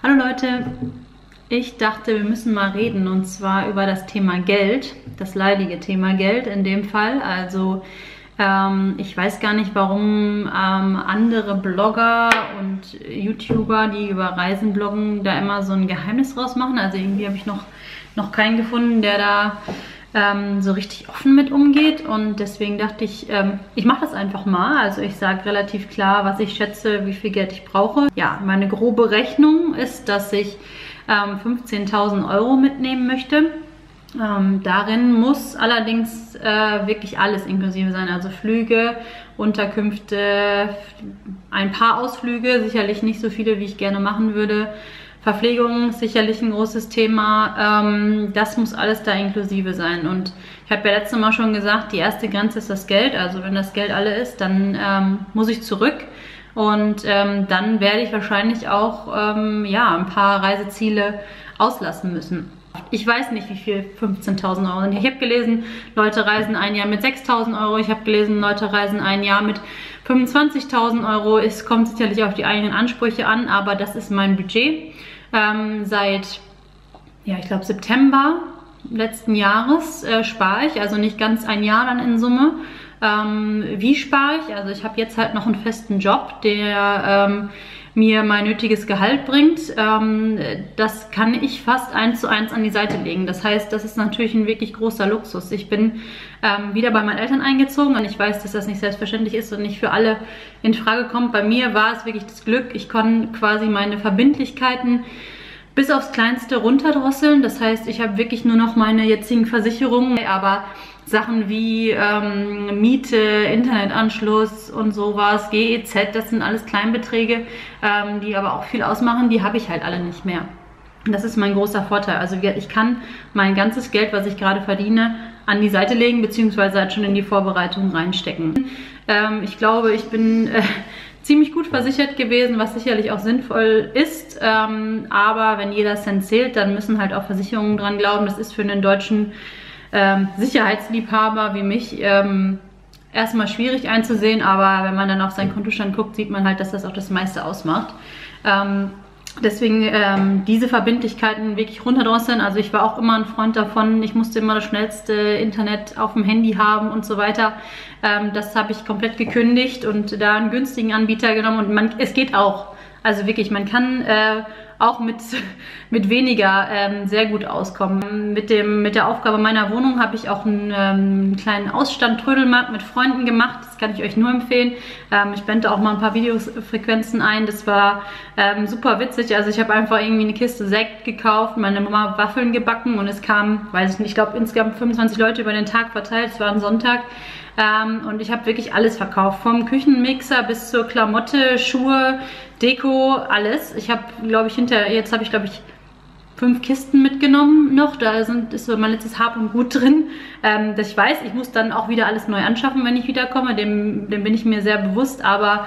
Hallo Leute, ich dachte, wir müssen mal reden und zwar über das Thema Geld, das leidige Thema Geld in dem Fall. Also ich weiß gar nicht, warum andere Blogger und YouTuber, die über Reisen bloggen, da immer so ein Geheimnis draus machen. Also irgendwie habe ich noch keinen gefunden, der da so richtig offen mit umgeht, und deswegen dachte ich, ich mache das einfach mal. Also ich sage relativ klar, was ich schätze, wie viel Geld ich brauche. Ja, meine grobe Rechnung ist, dass ich 15.000 Euro mitnehmen möchte. Darin muss allerdings wirklich alles inklusive sein, also Flüge, Unterkünfte, ein paar Ausflüge, sicherlich nicht so viele, wie ich gerne machen würde. Verpflegung ist sicherlich ein großes Thema, das muss alles da inklusive sein. Und ich habe ja letztes Mal schon gesagt, die erste Grenze ist das Geld. Also wenn das Geld alle ist, dann muss ich zurück. Und dann werde ich wahrscheinlich auch ja, ein paar Reiseziele auslassen müssen. Ich weiß nicht, wie viel 15.000 Euro sind. Ich habe gelesen, Leute reisen ein Jahr mit 6.000 Euro. Ich habe gelesen, Leute reisen ein Jahr mit 25.000 Euro. Es kommt sicherlich auf die eigenen Ansprüche an, aber das ist mein Budget. Seit, ja, ich glaube September letzten Jahres spare ich, also nicht ganz ein Jahr dann in Summe. Wie spare ich? Also ich habe jetzt halt noch einen festen Job, der mir mein nötiges Gehalt bringt. Das kann ich fast 1:1 an die Seite legen. Das heißt, das ist natürlich ein wirklich großer Luxus. Ich bin wieder bei meinen Eltern eingezogen und ich weiß, dass das nicht selbstverständlich ist und nicht für alle in Frage kommt. Bei mir war es wirklich das Glück, ich konnte quasi meine Verbindlichkeiten bis aufs Kleinste runterdrosseln. Das heißt, ich habe wirklich nur noch meine jetzigen Versicherungen, aber Sachen wie Miete, Internetanschluss und sowas, GEZ, das sind alles Kleinbeträge, die aber auch viel ausmachen, die habe ich halt alle nicht mehr. Das ist mein großer Vorteil. Also ich kann mein ganzes Geld, was ich gerade verdiene, an die Seite legen, beziehungsweise halt schon in die Vorbereitung reinstecken. Ich glaube, ich bin ziemlich gut versichert gewesen, was sicherlich auch sinnvoll ist. Aber wenn jeder Cent zählt, dann müssen halt auch Versicherungen dran glauben. Das ist für einen deutschen Sicherheitsliebhaber wie mich erstmal schwierig einzusehen, aber wenn man dann auf seinen Kontostand guckt, sieht man halt, dass das auch das meiste ausmacht. Deswegen diese Verbindlichkeiten wirklich runterdrosseln. Also ich war auch immer ein Freund davon, ich musste immer das schnellste Internet auf dem Handy haben und so weiter. Das habe ich komplett gekündigt und da einen günstigen Anbieter genommen, und es geht auch. Also wirklich, man kann auch mit weniger sehr gut auskommen. Mit der Aufgabe meiner Wohnung habe ich auch einen kleinen Ausstand Trödelmarkt mit Freunden gemacht. Das kann ich euch nur empfehlen. Ich blende auch mal ein paar Videofrequenzen ein. Das war super witzig. Also ich habe einfach irgendwie eine Kiste Sekt gekauft, meine Mama Waffeln gebacken und es kamen, weiß ich nicht, ich glaube insgesamt 25 Leute über den Tag verteilt. Es war ein Sonntag. Und ich habe wirklich alles verkauft, vom Küchenmixer bis zur Klamotte, Schuhe, Deko, alles. Ich habe, glaube ich, jetzt habe ich, glaube ich, 5 Kisten mitgenommen noch. Da ist so mein letztes Hab und Gut drin. Dass ich weiß, ich muss dann auch wieder alles neu anschaffen, wenn ich wiederkomme. Dem bin ich mir sehr bewusst. Aber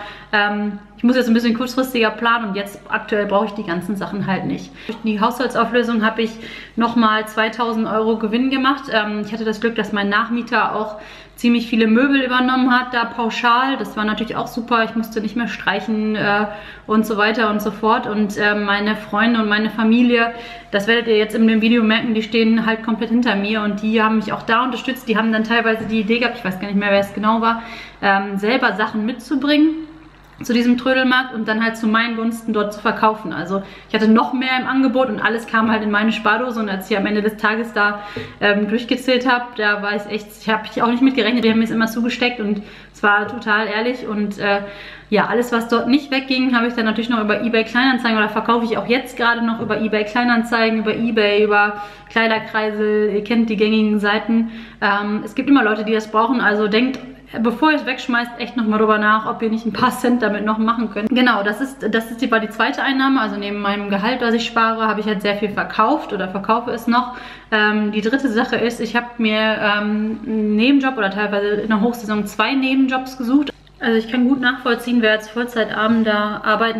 ich muss jetzt ein bisschen kurzfristiger planen und jetzt aktuell brauche ich die ganzen Sachen halt nicht. Durch die Haushaltsauflösung habe ich nochmal 2.000 Euro Gewinn gemacht. Ich hatte das Glück, dass mein Nachmieter auch ziemlich viele Möbel übernommen hat, da pauschal. Das war natürlich auch super. Ich musste nicht mehr streichen und so weiter und so fort. Und meine Freunde und meine Familie, das werdet ihr jetzt in dem Video merken, die stehen halt komplett hinter mir und die haben mich auch da unterstützt. Die haben dann teilweise die Idee gehabt, ich weiß gar nicht mehr, wer es genau war, selber Sachen mitzubringen zu diesem Trödelmarkt und dann halt zu meinen Gunsten dort zu verkaufen. Also ich hatte noch mehr im Angebot und alles kam halt in meine Spardose, und als ich am Ende des Tages da durchgezählt habe, da war es echt, ich habe auch nicht mit gerechnet, die haben mir es immer zugesteckt und es war total ehrlich. Und ja, alles, was dort nicht wegging, habe ich dann natürlich noch über eBay Kleinanzeigen, oder verkaufe ich auch jetzt gerade noch über eBay Kleinanzeigen, über eBay, über Kleiderkreisel, ihr kennt die gängigen Seiten. Es gibt immer Leute, die das brauchen, also denkt, bevor ihr es wegschmeißt, echt nochmal drüber nach, ob ihr nicht ein paar Cent damit noch machen könnt. Genau, war die zweite Einnahme. Also neben meinem Gehalt, was ich spare, habe ich halt sehr viel verkauft oder verkaufe es noch. Die dritte Sache ist, ich habe mir einen Nebenjob oder teilweise in der Hochsaison 2 Nebenjobs gesucht. Also ich kann gut nachvollziehen, wer als Vollzeitarbeitender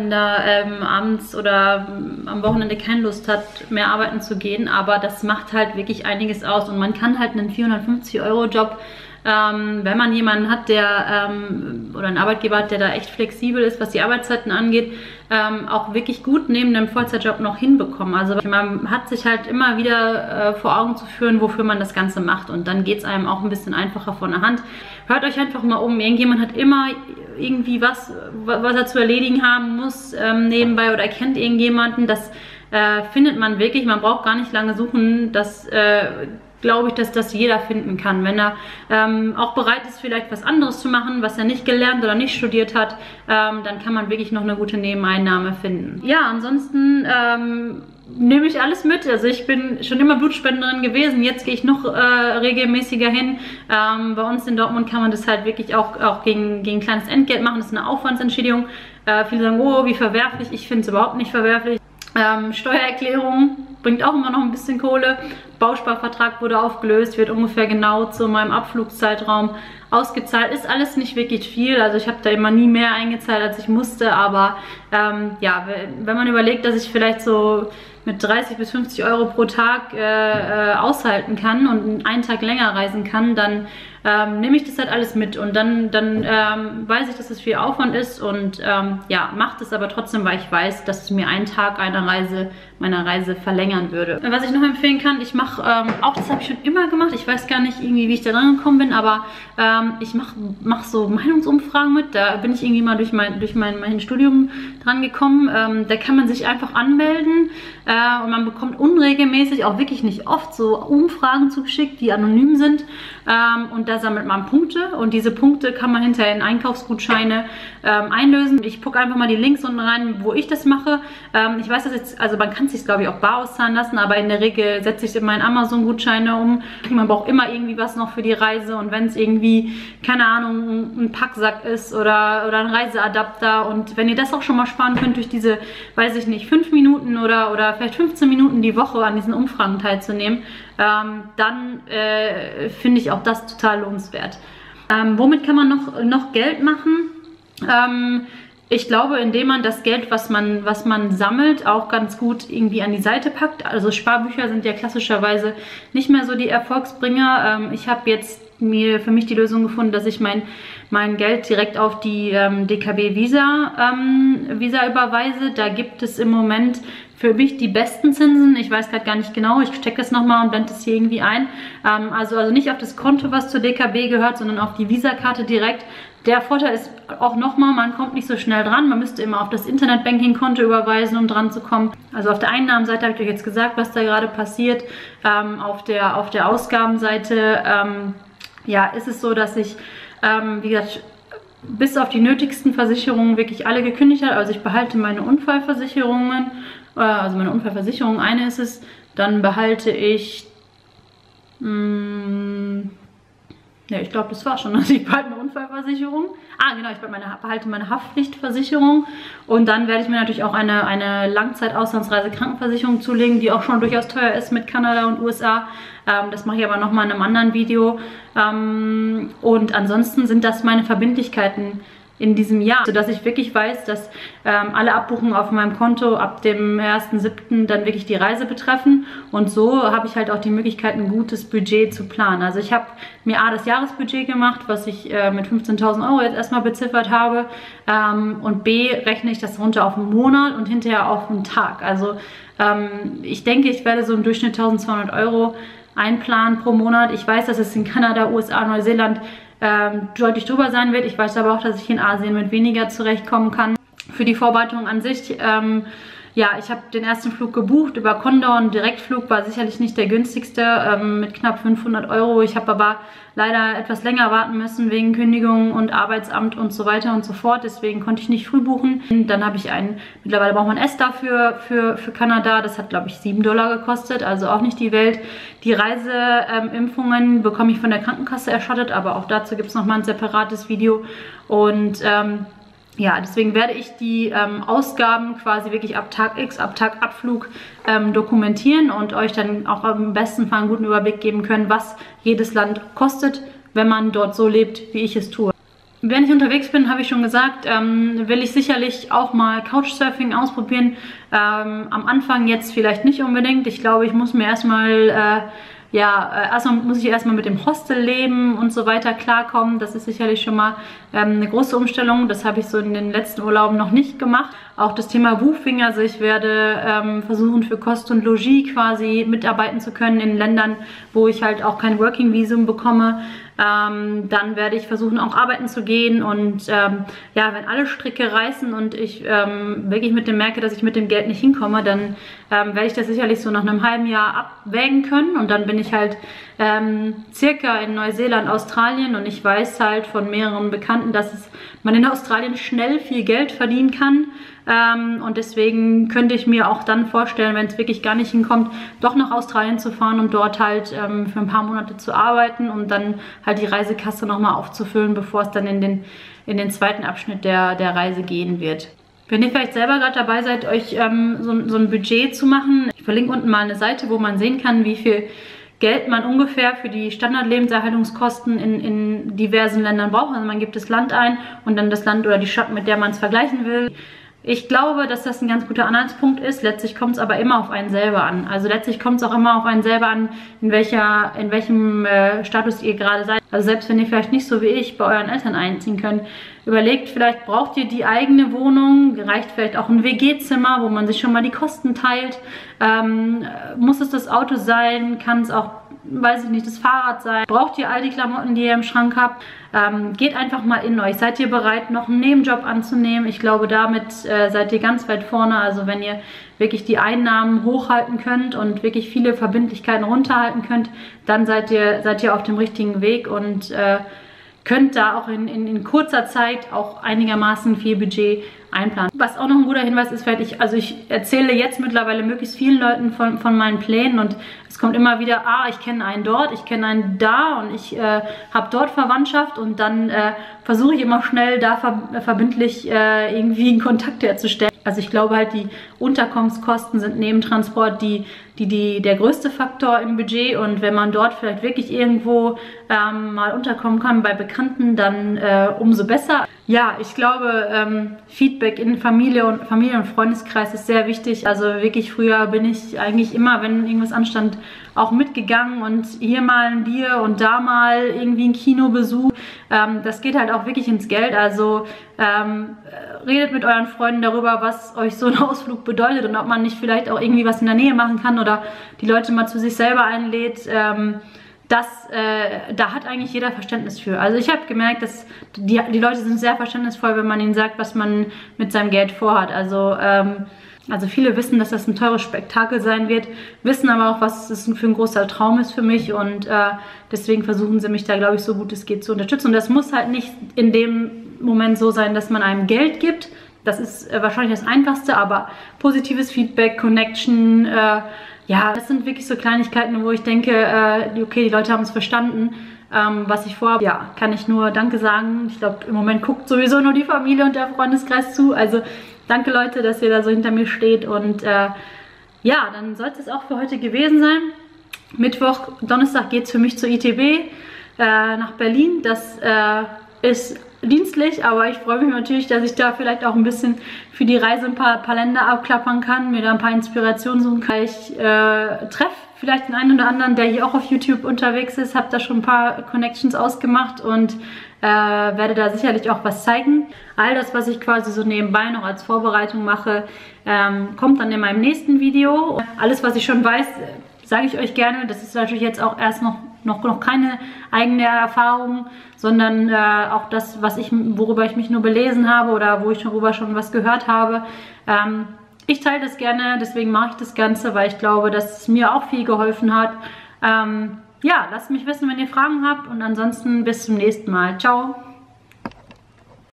abends oder am Wochenende keine Lust hat, mehr arbeiten zu gehen. Aber das macht halt wirklich einiges aus und man kann halt einen 450-Euro-Job wenn man jemanden hat, der oder einen Arbeitgeber hat, der da echt flexibel ist, was die Arbeitszeiten angeht, auch wirklich gut neben dem Vollzeitjob noch hinbekommen. Also man hat sich halt immer wieder vor Augen zu führen, wofür man das Ganze macht, und dann geht es einem auch ein bisschen einfacher von der Hand. Hört euch einfach mal um, irgendjemand hat immer irgendwie was er zu erledigen haben muss nebenbei, oder kennt irgendjemanden, das findet man wirklich, man braucht gar nicht lange suchen, das glaube ich, dass das jeder finden kann. Wenn er auch bereit ist, vielleicht was anderes zu machen, was er nicht gelernt oder nicht studiert hat, dann kann man wirklich noch eine gute Nebeneinnahme finden. Ja, ansonsten nehme ich alles mit. Also ich bin schon immer Blutspenderin gewesen, jetzt gehe ich noch regelmäßiger hin. Bei uns in Dortmund kann man das halt wirklich auch gegen ein kleines Entgelt machen, das ist eine Aufwandsentschädigung. Viele sagen, oh, wie verwerflich, ich finde es überhaupt nicht verwerflich. Steuererklärung bringt auch immer noch ein bisschen Kohle. Bausparvertrag wurde aufgelöst, wird ungefähr genau zu meinem Abflugszeitraum ausgezahlt. Ist alles nicht wirklich viel, also ich habe da immer nie mehr eingezahlt, als ich musste, aber ja, wenn man überlegt, dass ich vielleicht so mit 30 bis 50 Euro pro Tag aushalten kann und einen Tag länger reisen kann, dann nehme ich das halt alles mit, und dann weiß ich, dass es viel Aufwand ist, und ja, mache das aber trotzdem, weil ich weiß, dass es mir einen Tag meiner Reise verlängern würde. Was ich noch empfehlen kann, ich mache, auch das habe ich schon immer gemacht, ich weiß gar nicht irgendwie, wie ich da dran gekommen bin, aber ich mach so Meinungsumfragen mit, da bin ich irgendwie mal durch mein Studium dran gekommen, da kann man sich einfach anmelden und man bekommt unregelmäßig, auch wirklich nicht oft, so Umfragen zugeschickt, die anonym sind, und da sammelt man Punkte, und diese Punkte kann man hinterher in Einkaufsgutscheine einlösen. Ich packe einfach mal die Links unten rein, wo ich das mache. Ich weiß das jetzt, also man kann es sich, glaube ich, auch bar auszahlen lassen, aber in der Regel setze ich es in meinen Amazon-Gutscheine um. Man braucht immer irgendwie was noch für die Reise, und wenn es irgendwie, keine Ahnung, ein Packsack ist oder ein Reiseadapter, und wenn ihr das auch schon mal sparen könnt durch diese, weiß ich nicht, 5 Minuten oder vielleicht 15 Minuten die Woche an diesen Umfragen teilzunehmen, dann finde ich auch das total lohnenswert. Womit kann man noch Geld machen? Ich glaube, indem man das Geld, was man sammelt, auch ganz gut irgendwie an die Seite packt. Also Sparbücher sind ja klassischerweise nicht mehr so die Erfolgsbringer. Ich habe jetzt für mich die Lösung gefunden, dass ich mein Geld direkt auf die DKB Visa überweise. Da gibt es im Moment für mich die besten Zinsen. Ich weiß gerade gar nicht genau, ich stecke das nochmal und blende das hier irgendwie ein. Also nicht auf das Konto, was zur DKB gehört, sondern auf die Visa-Karte direkt. Der Vorteil ist auch nochmal, man kommt nicht so schnell dran. Man müsste immer auf das Internetbanking-Konto überweisen, um dran zu kommen. Also auf der Einnahmenseite habe ich euch jetzt gesagt, was da gerade passiert. Auf der Ausgabenseite ja, ist es so, dass ich, wie gesagt, bis auf die nötigsten Versicherungen wirklich alle gekündigt habe. Also ich behalte meine Unfallversicherungen, also meine Unfallversicherung, eine ist es. Dann behalte ich, ja, ich glaube, das war schon. Also ich behalte eine Unfallversicherung. Genau, ich behalte meine Haftpflichtversicherung. Und dann werde ich mir natürlich auch eine Langzeit-Auslandsreise-Krankenversicherung zulegen, die auch schon durchaus teuer ist mit Kanada und USA. Das mache ich aber nochmal in einem anderen Video. Und ansonsten sind das meine Verbindlichkeiten in diesem Jahr, sodass ich wirklich weiß, dass alle Abbuchungen auf meinem Konto ab dem 1.7. dann wirklich die Reise betreffen, und so habe ich halt auch die Möglichkeit, ein gutes Budget zu planen. Also ich habe mir das Jahresbudget gemacht, was ich mit 15.000 Euro jetzt erstmal beziffert habe, und B, rechne ich das runter auf einen Monat und hinterher auf einen Tag. Also ich denke, ich werde so im Durchschnitt 1.200 Euro einplanen pro Monat. Ich weiß, dass es in Kanada, USA, Neuseeland deutlich drüber sein wird. Ich weiß aber auch, dass ich in Asien mit weniger zurechtkommen kann. Für die Vorbereitung an sich, ja, ich habe den ersten Flug gebucht über Condor. Ein Direktflug war sicherlich nicht der günstigste, mit knapp 500 Euro. Ich habe aber leider etwas länger warten müssen wegen Kündigung und Arbeitsamt und so weiter und so fort. Deswegen konnte ich nicht früh buchen. Dann habe ich mittlerweile braucht man ESTA für Kanada. Das hat, glaube ich, $7 gekostet, also auch nicht die Welt. Die Reiseimpfungen bekomme ich von der Krankenkasse erstattet, aber auch dazu gibt es nochmal ein separates Video. Und ja, deswegen werde ich die Ausgaben quasi wirklich ab Tag X, ab Tag Abflug dokumentieren und euch dann auch am besten Fall einen guten Überblick geben können, was jedes Land kostet, wenn man dort so lebt, wie ich es tue. Wenn ich unterwegs bin, habe ich schon gesagt, will ich sicherlich auch mal Couchsurfing ausprobieren. Am Anfang jetzt vielleicht nicht unbedingt. Ich glaube, ich muss mir erstmal ja, erstmal muss ich erstmal mit dem Hostel leben und so weiter klarkommen. Das ist sicherlich schon mal eine große Umstellung. Das habe ich so in den letzten Urlauben noch nicht gemacht. Auch das Thema Woofing, also ich werde versuchen, für Kost und Logis quasi mitarbeiten zu können in Ländern, wo ich halt auch kein Working Visum bekomme. Dann werde ich versuchen, auch arbeiten zu gehen und ja, wenn alle Stricke reißen und ich wirklich mit dem merke, dass ich mit dem Geld nicht hinkomme, dann werde ich das sicherlich so nach einem halben Jahr abwägen können und dann bin ich halt circa in Neuseeland, Australien und ich weiß halt von mehreren Bekannten, dass man in Australien schnell viel Geld verdienen kann. Und deswegen könnte ich mir auch dann vorstellen, wenn es wirklich gar nicht hinkommt, doch nach Australien zu fahren und dort halt für ein paar Monate zu arbeiten, um dann halt die Reisekasse nochmal aufzufüllen, bevor es dann in den zweiten Abschnitt der Reise gehen wird. Wenn ihr vielleicht selber gerade dabei seid, euch so ein Budget zu machen, ich verlinke unten mal eine Seite, wo man sehen kann, wie viel Geld man ungefähr für die Standardlebenserhaltungskosten in diversen Ländern braucht. Also man gibt das Land ein und dann das Land oder die Stadt, mit der man es vergleichen will. Ich glaube, dass das ein ganz guter Anhaltspunkt ist. Letztlich kommt es aber immer auf einen selber an. Also letztlich kommt es auch immer auf einen selber an, in welchem Status ihr gerade seid. Also selbst wenn ihr vielleicht nicht so wie ich bei euren Eltern einziehen könnt, überlegt, vielleicht braucht ihr die eigene Wohnung, reicht vielleicht auch ein WG-Zimmer, wo man sich schon mal die Kosten teilt. Muss es das Auto sein? Kann es auch, weiß ich nicht, das Fahrrad sein? Braucht ihr all die Klamotten, die ihr im Schrank habt? Geht einfach mal in euch. Seid ihr bereit, noch einen Nebenjob anzunehmen? Ich glaube, damit seid ihr ganz weit vorne. Also wenn ihr wirklich die Einnahmen hochhalten könnt und wirklich viele Verbindlichkeiten runterhalten könnt, dann seid ihr auf dem richtigen Weg und könnt da auch in kurzer Zeit auch einigermaßen viel Budget einplanen. Was auch noch ein guter Hinweis ist, ich erzähle jetzt mittlerweile möglichst vielen Leuten von meinen Plänen und es kommt immer wieder, ich kenne einen dort, ich kenne einen da und ich habe dort Verwandtschaft und dann versuche ich immer schnell da verbindlich irgendwie einen Kontakt herzustellen. Also ich glaube halt, die Unterkunftskosten sind neben Transport der größte Faktor im Budget und wenn man dort vielleicht wirklich irgendwo mal unterkommen kann bei Bekannten, dann umso besser. Ja, ich glaube, Feedback in Familie und Freundeskreis ist sehr wichtig. Also wirklich früher bin ich eigentlich immer, wenn irgendwas anstand, auch mitgegangen und hier mal ein Bier und da mal irgendwie ein Kinobesuch. Das geht halt auch wirklich ins Geld. Also redet mit euren Freunden darüber, was euch so ein Ausflug bedeutet und ob man nicht vielleicht auch irgendwie was in der Nähe machen kann oder die Leute mal zu sich selber einlädt. Da hat eigentlich jeder Verständnis für. Also ich habe gemerkt, dass die Leute sind sehr verständnisvoll, wenn man ihnen sagt, was man mit seinem Geld vorhat. Also viele wissen, dass das ein teures Spektakel sein wird, wissen aber auch, was es für ein großer Traum ist für mich und deswegen versuchen sie mich da, glaube ich, so gut es geht zu unterstützen. Und das muss halt nicht in dem Moment so sein, dass man einem Geld gibt. Das ist wahrscheinlich das Einfachste, aber positives Feedback, Connection, ja, das sind wirklich so Kleinigkeiten, wo ich denke, okay, die Leute haben es verstanden, was ich vorhabe. Ja, kann ich nur Danke sagen. Ich glaube, im Moment guckt sowieso nur die Familie und der Freundeskreis zu. Also danke Leute, dass ihr da so hinter mir steht. Und ja, dann sollte es auch für heute gewesen sein. Mittwoch, Donnerstag geht es für mich zur ITB nach Berlin. Das ist dienstlich, aber ich freue mich natürlich, dass ich da vielleicht auch ein bisschen für die Reise ein paar Länder abklappern kann, mir da ein paar Inspirationen suchen kann. Ich treffe vielleicht den einen oder anderen, der hier auch auf YouTube unterwegs ist, habe da schon ein paar Connections ausgemacht und werde da sicherlich auch was zeigen. All das, was ich quasi so nebenbei noch als Vorbereitung mache, kommt dann in meinem nächsten Video. Alles, was ich schon weiß, sage ich euch gerne. Das ist natürlich jetzt auch erst noch keine eigene Erfahrung, sondern auch das, worüber ich mich nur belesen habe oder wo ich darüber schon was gehört habe. Ich teile das gerne, deswegen mache ich das Ganze, weil ich glaube, dass es mir auch viel geholfen hat. Ja, lasst mich wissen, wenn ihr Fragen habt und ansonsten bis zum nächsten Mal. Ciao!